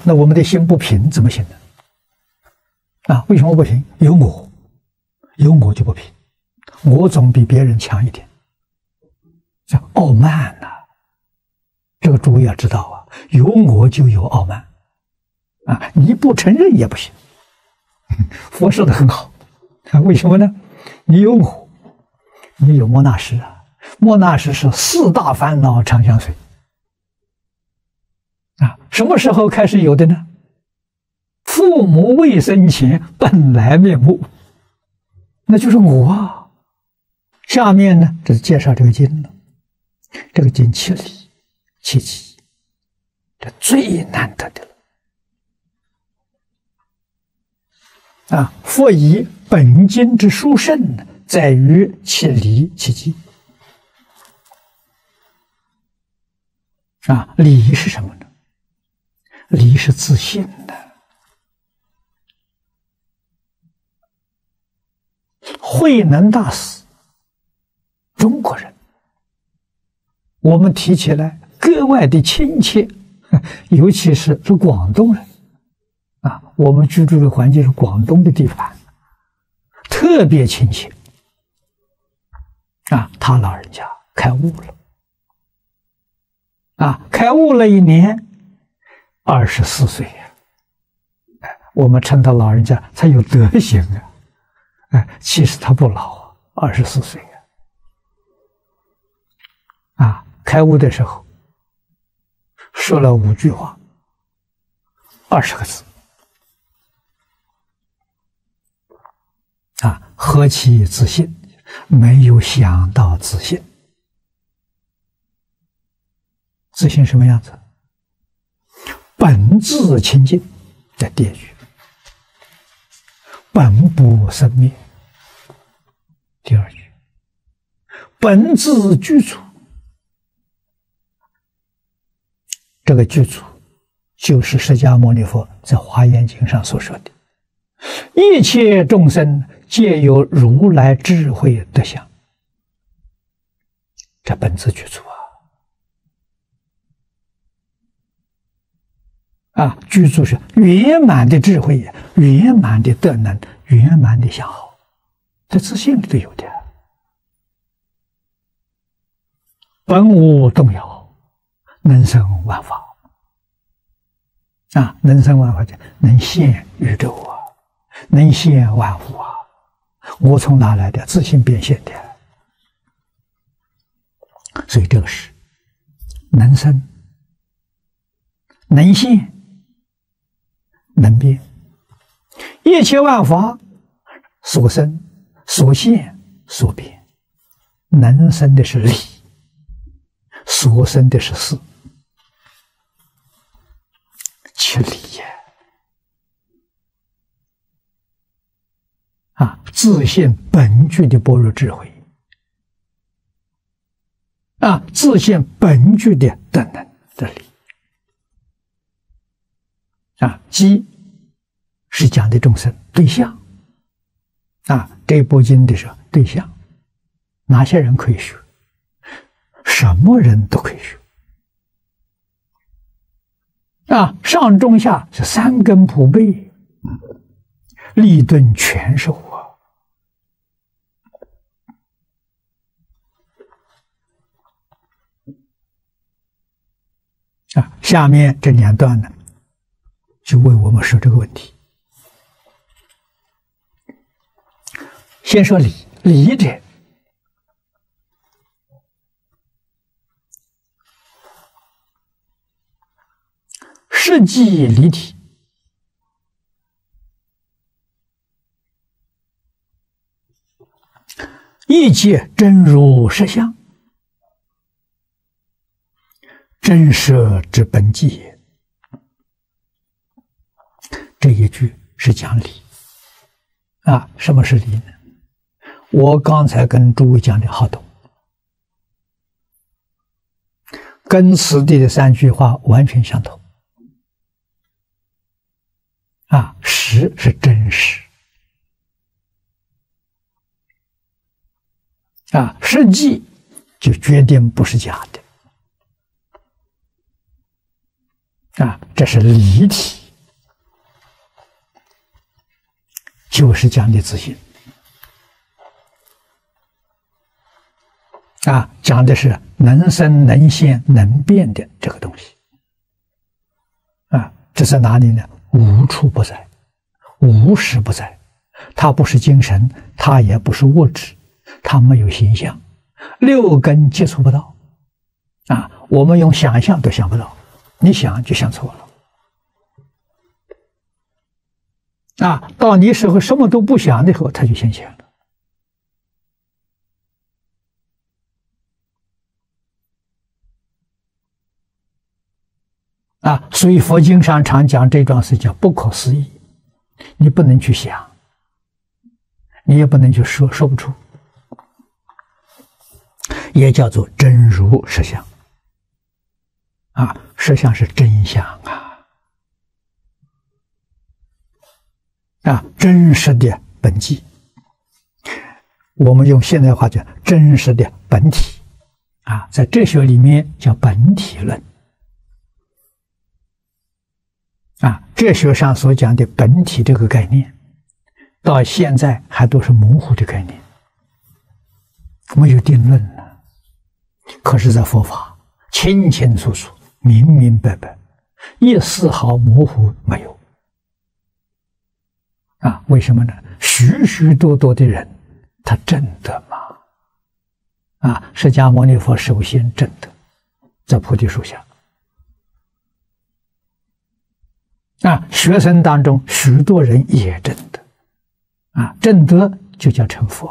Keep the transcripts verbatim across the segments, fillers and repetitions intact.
那我们的心不平怎么行呢？啊，为什么不平？有我，有我就不平，我总比别人强一点，叫傲慢呐、啊。这个诸位要知道啊，有我就有傲慢啊，你不承认也不行。佛说的很好，啊，为什么呢？你有我，你有莫那识啊，莫那识是四大烦恼常相随啊，什么时候开始有的呢？父母未生前本来面目，那就是我啊。下面呢，这是介绍这个经了，这个经七理七机，这最难得的了。啊，佛以本经之殊胜，在于其理其机。啊，理是什么呢？理是自信的。慧能大师，中国人，我们提起来格外的亲切，尤其是是广东人。啊，我们居住的环境是广东的地盘，特别亲切。啊，他老人家开悟了，啊，开悟了一年，二十四岁呀。哎，我们称他老人家才有德行啊。哎，其实他不老啊，二十四岁啊。啊，开悟的时候说了五句话，二十个字。啊，何其自信！没有想到自信，自信什么样子？本自清净，在第一句；本不生灭，第二句；本自具足。这个具足，就是释迦牟尼佛在《华严经》上所说的。一切众生皆有如来智慧德相，这本自具足啊！啊，具足是圆满的智慧，圆满的德能，圆满的相好，这自信里都有的。本无动摇，能生万法啊！能生万法就能现宇宙啊！能现万物啊！我从哪来的？自信变现的。所以这个是能生、能现、能变。一切万法所生、所现、所变，能生的是理，所生的是事，其理呀！啊，自信本具的般若智慧，啊，自信本具的德能的理，啊，机是讲的众生对象，啊，这部经的是对象，哪些人可以学？什么人都可以学，啊，上中下是三根普被，立顿全收啊！啊，下面这两段呢，就为我们说这个问题。先说理，理者，实即离体。一切真如实相，真实之本际也。这一句是讲理啊。什么是理呢？我刚才跟诸位讲的好懂，跟此地的三句话完全相同啊。实是真实啊，实际就决定不是假的啊，这是离体，就是讲的自信。啊，讲的是能生能现能变的这个东西。啊，这在哪里呢？无处不在，无时不在。它不是精神，它也不是物质，它没有形象，六根接触不到。啊，我们用想象都想不到，你想就想错了。啊，到你时候什么都不想的时候，它就现前了。啊，所以佛经上常讲这桩事叫不可思议，你不能去想，你也不能去说，说不出，也叫做真如实相。啊，实相是真相啊，啊，真实的本际。我们用现代话讲，真实的本体。啊，在哲学里面叫本体论。啊，哲学上所讲的本体这个概念，到现在还都是模糊的概念，没有定论呢。可是，在佛法清清楚楚、明明白白，一丝毫模糊没有。啊，为什么呢？许许多多的人，他证得嘛。啊，释迦牟尼佛首先证得，在菩提树下。啊，学生当中许多人也证得，啊，证得就叫成佛。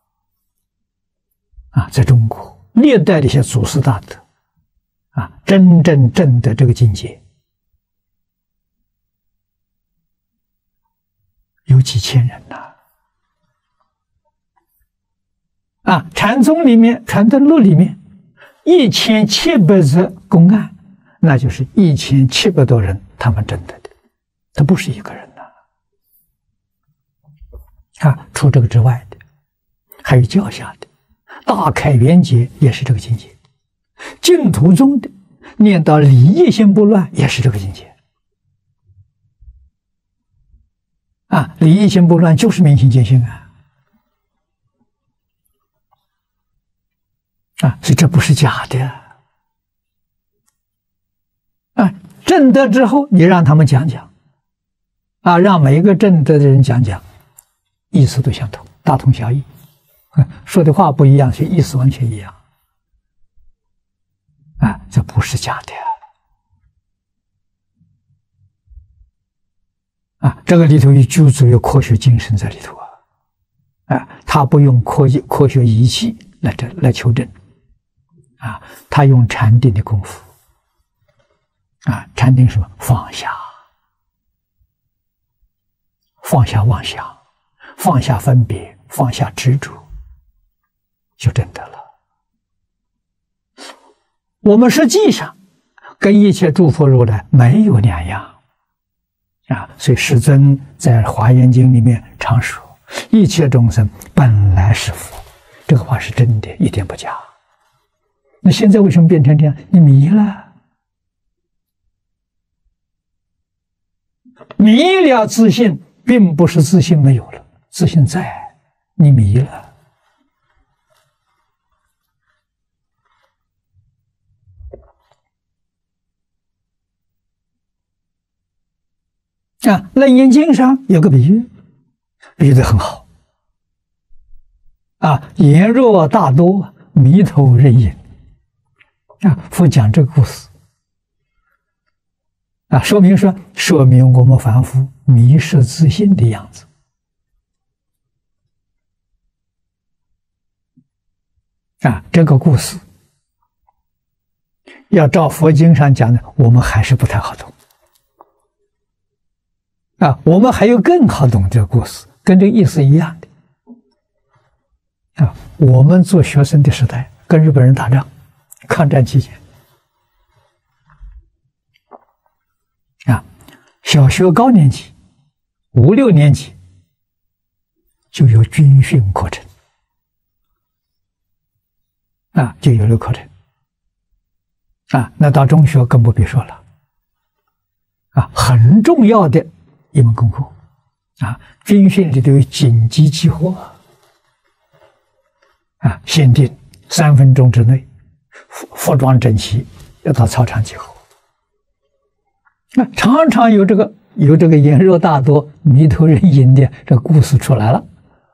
啊，在中国历代的一些祖师大德，啊，真正证得这个境界，有几千人呐。啊，禅宗里面、传灯录里面，一千七百则公案，那就是一千七百多人他们证得的。他不是一个人呐。啊，除这个之外的，还有教下的大开圆觉也是这个境界，净土中的念到理业心不乱也是这个境界。啊，理业心不乱就是明心见性啊。啊，所以这不是假的。啊，证得之后，你让他们讲讲。啊，让每一个证得的人讲讲，意思都相同，大同小异，说的话不一样，却意思完全一样。啊，这不是假的。啊，这个里头有具足有科学精神在里头啊。啊，他不用科技科学仪器来这来求证，啊，他用禅定的功夫。啊，禅定什么？放下。放下妄想，放下分别，放下执着，就真的了。我们实际上跟一切诸佛如来没有两样啊！所以世尊在《华严经》里面常说：“一切众生本来是佛。”这个话是真的，一点不假。那现在为什么变成这样？你迷了，迷了自信。并不是自信没有了，自信在，你迷了。啊，《楞严经》上有个比喻，比喻的很好。啊，言若大多，迷头人影。啊，佛讲这个故事。啊，说明说，说明我们凡夫迷失自信的样子。啊，这个故事要照佛经上讲的，我们还是不太好懂。啊，我们还有更好懂这个故事，跟这个意思一样的。啊，我们做学生的时代，跟日本人打仗，抗战期间。啊，小学高年级、五六年级就有军训课程，啊，就有了课程，啊，那到中学更不必说了， 啊，很重要的一门功课啊。军训里头有紧急集合啊，限定三分钟之内服服装整齐，要到操场集合。那常常有这个有这个眼热大多、迷途人影的这个故事出来了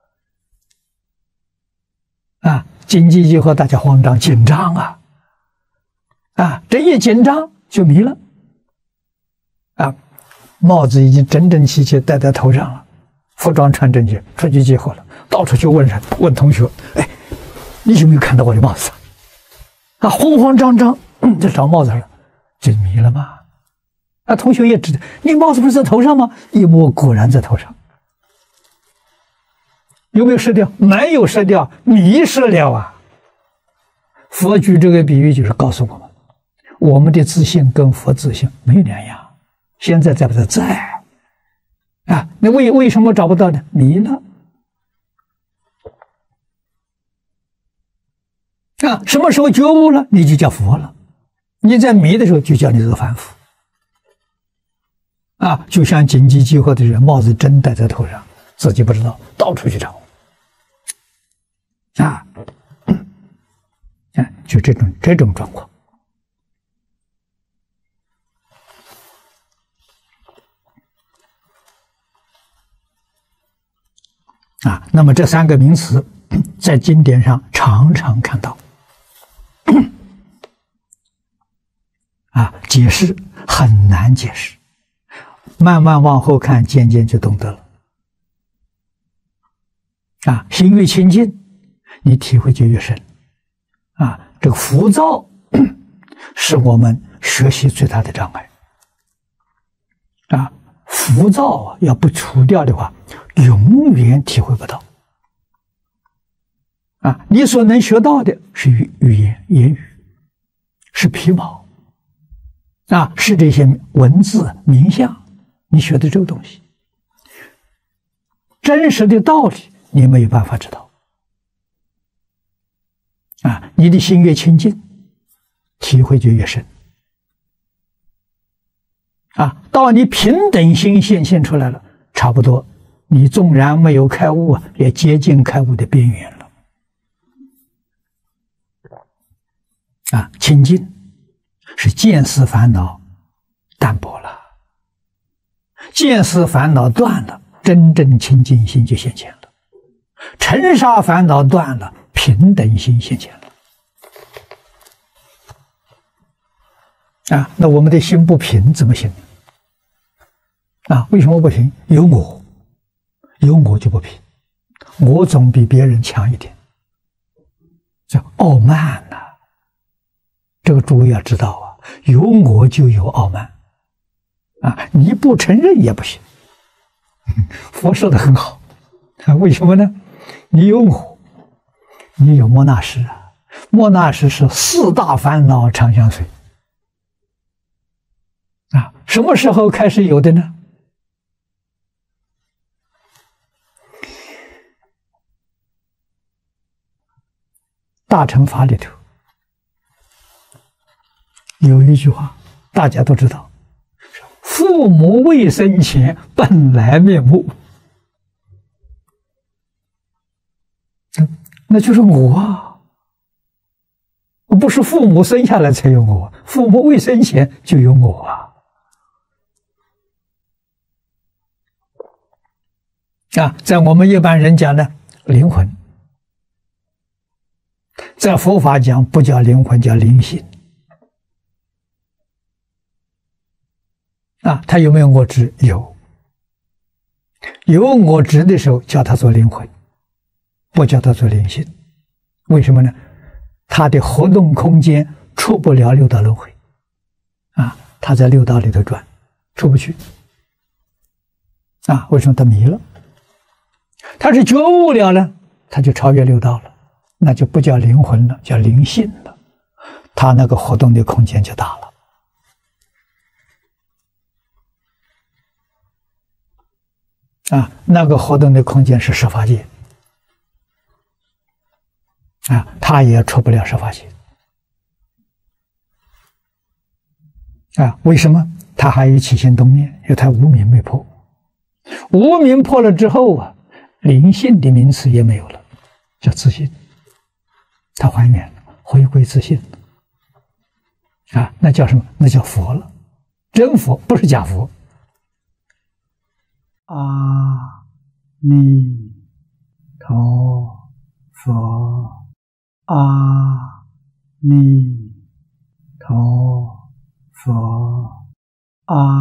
啊！紧急集合，大家慌张紧张啊啊！这一紧张就迷了啊！帽子已经整整齐齐戴在头上了，服装穿整齐，出去集合了，到处去问人，问同学：“哎，你有没有看到我的帽子？”啊，慌慌张张在找帽子了，就迷了嘛。啊，同学也知道，你帽子不是在头上吗？一摸，果然在头上。有没有失掉？没有失掉，迷失了啊！佛举这个比喻就是告诉我们，我们的自信跟佛自信没有两样。现在在不在？在啊！那为为什么找不到呢？迷了啊！什么时候觉悟了，你就叫佛了。你在迷的时候，就叫你这个凡夫。啊，就像紧急集合的人，帽子真戴在头上，自己不知道，到处去找。啊，啊，就这种这种状况。啊，那么这三个名词在经典上常常看到。啊，解释很难解释。慢慢往后看，渐渐就懂得了。啊，心越清净，你体会就越深。啊，这个浮躁是我们学习最大的障碍。啊，浮躁啊，要不除掉的话，永远体会不到。啊，你所能学到的是语语言、言语，是皮毛，啊，是这些文字、名相。你学的这个东西，真实的道理你没有办法知道啊！你的心越清净，体会就越深啊！到你平等心显现出来了，差不多，你纵然没有开悟，也接近开悟的边缘了啊！清净是见思烦恼淡薄了。见思烦恼断了，真正清净心就现前了；尘沙烦恼断了，平等心现前了。啊，那我们的心不平怎么行？啊，为什么不平？有我，有我就不平，我总比别人强一点，叫傲慢呐、啊。这个诸位要知道啊，有我就有傲慢。啊，你不承认也不行。佛说的很好，啊，为什么呢？你有我，你有莫那识啊。莫那识是四大烦恼常相随。啊，什么时候开始有的呢？大乘法里头有一句话，大家都知道。父母未生前本来面目，嗯，那就是我啊，不是父母生下来才有我，父母未生前就有我啊。啊，在我们一般人讲呢，灵魂，在佛法讲不叫灵魂，叫灵性。啊，他有没有我执？有。有我执的时候，叫他做灵魂，不叫他做灵性。为什么呢？他的活动空间出不了六道轮回，啊，他在六道里头转，出不去。啊，为什么他迷了？他是觉悟了呢，他就超越六道了，那就不叫灵魂了，叫灵性了。他那个活动的空间就大了。啊，那个活动的空间是十法界，啊，他也出不了十法界。 啊，为什么？他还有起心动念，因为他无明没破。无明破了之后啊，灵性的名词也没有了，叫自信。他还原了，回归自信啊，那叫什么？那叫佛了，真佛，不是假佛。阿弥陀佛，阿弥陀佛，阿